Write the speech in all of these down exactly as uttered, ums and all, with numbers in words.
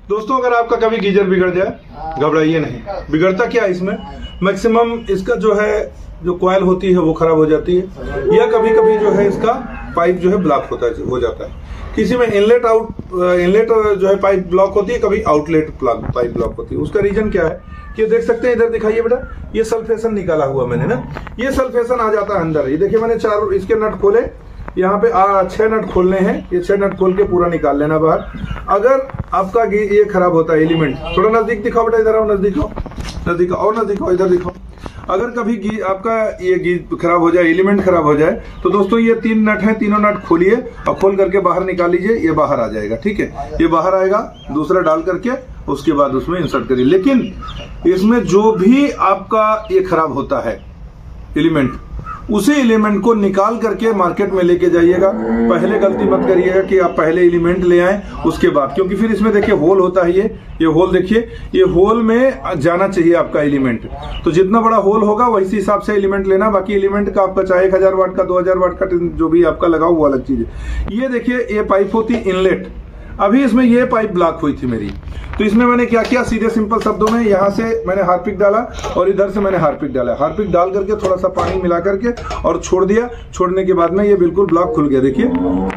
दोस्तों अगर आपका कभी गीजर बिगड़ जाए, घबराइए नहीं। बिगड़ता क्या है इसमें, मैक्सिमम इसका जो है जो कॉइल होती है वो खराब हो जाती है, या कभी कभी जो है इसका पाइप जो है ब्लॉक होता है हो जाता है। किसी में इनलेट आउट इनलेट जो है पाइप ब्लॉक होती है, कभी आउटलेट पाइप ब्लॉक होती है। उसका रीजन क्या है कि देख सकते हैं, इधर दिखाइए बेटा, ये सल्फेशन निकाला हुआ मैंने ना, ये सल्फेशन आ जाता है अंदर। ये देखिए मैंने चार इसके नट खोले, यहाँ पे आ, छह नट खोलने हैं, ये छह नट खोल के पूरा निकाल लेना बाहर। अगर आपका ये खराब होता है एलिमेंट, थोड़ा नजदीक दिखाओ बेटा, इधर आओ, नजदीक आओ, नजदीक आओ, नजदीक आओ, इधर दिखाओ। अगर कभी गी, आपका ये गी खराब हो जाए, एलिमेंट खराब हो जाए, तो दोस्तों ये तीन नट हैं, तीनों नट खोलिए और खोल करके बाहर निकाल लीजिए, ये बाहर आ जाएगा। ठीक है, ये बाहर आएगा, दूसरा डाल करके उसके बाद उसमें इंसर्ट करिए। लेकिन इसमें जो भी आपका ये खराब होता है एलिमेंट, उसी एलिमेंट को निकाल करके मार्केट में लेके जाइएगा। पहले गलती मत करिएगा कि आप पहले एलिमेंट ले आए उसके बाद, क्योंकि फिर इसमें देखिए होल होता है, ये ये होल देखिए, ये होल में जाना चाहिए आपका एलिमेंट। तो जितना बड़ा होल होगा वैसे हिसाब से एलिमेंट लेना। बाकी एलिमेंट का आपका चाहे एक हजार वाट का, दो हजार वाट का, जो भी आपका लगा वो अलग चीज है। ये देखिए ये पाइप होती इनलेट, अभी इसमें ये पाइप ब्लॉक हुई थी मेरी, तो इसमें मैंने क्या किया, सीधे सिंपल शब्दों में यहाँ से मैंने हार्पिक डाला और इधर से मैंने हार्पिक डाला। हार्पिक डाल करके थोड़ा सा पानी मिला करके और छोड़ दिया। छोड़ने के बाद में ये बिल्कुल ब्लॉक खुल गया, देखिए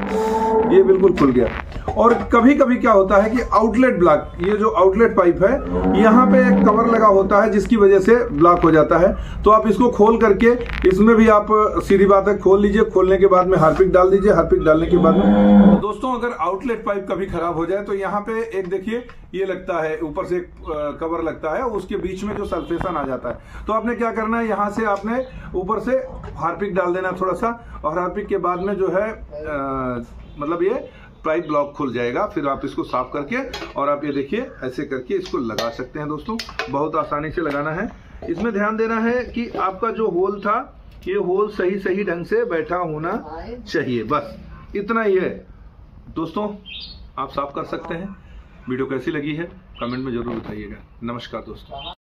ये बिल्कुल खुल गया। और कभी कभी क्या होता है कि आउटलेट ब्लॉक, ये जो आउटलेट पाइप है यहाँ पे एक कवर लगा होता है जिसकी वजह से ब्लॉक हो जाता है। तो आप इसको खोल करके, इसमें भी आप सीधी बात है खोल लीजिए, खोलने के बाद में हार्पिक डाल दीजिए। हार्पिक डालने के बाद में तो दोस्तों अगर आउटलेट पाइप कभी खराब हो जाए तो यहाँ पे एक देखिए ये लगता है, ऊपर से एक कवर लगता है, उसके बीच में जो सल्फेशन आ जाता है। तो आपने क्या करना है, यहाँ से आपने ऊपर से हार्पिक डाल देना थोड़ा सा, और हार्पिक के बाद में जो है आ, मतलब ये पाइप ब्लॉक खुल जाएगा। फिर आप इसको साफ करके और आप ये देखिए ऐसे करके इसको लगा सकते हैं। दोस्तों बहुत आसानी से लगाना है। इसमें ध्यान देना है कि आपका जो होल था, ये होल सही सही ढंग से बैठा होना चाहिए, बस इतना ही है। दोस्तों आप साफ कर सकते हैं। वीडियो कैसी लगी है कमेंट में जरूर बताइएगा। नमस्कार दोस्तों।